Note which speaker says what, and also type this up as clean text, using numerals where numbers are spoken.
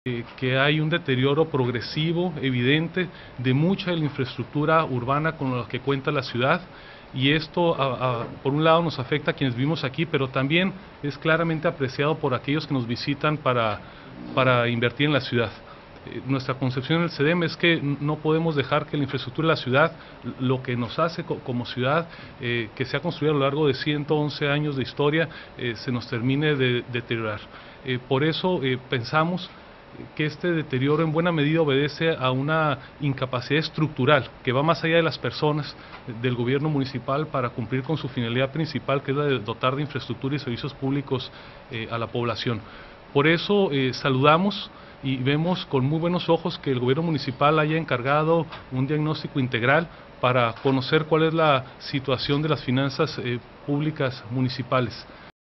Speaker 1: Que hay un deterioro progresivo, evidente, de mucha de la infraestructura urbana con la que cuenta la ciudad, y esto por un lado nos afecta a quienes vivimos aquí, pero también es claramente apreciado por aquellos que nos visitan para invertir en la ciudad. Nuestra concepción en el CEDEM es que no podemos dejar que la infraestructura de la ciudad, lo que nos hace como ciudad, que se ha construido a lo largo de 111 años de historia, se nos termine de deteriorar. Por eso pensamos que este deterioro en buena medida obedece a una incapacidad estructural que va más allá de las personas del gobierno municipal para cumplir con su finalidad principal, que es la de dotar de infraestructura y servicios públicos a la población. Por eso saludamos y vemos con muy buenos ojos que el gobierno municipal haya encargado un diagnóstico integral para conocer cuál es la situación de las finanzas públicas municipales.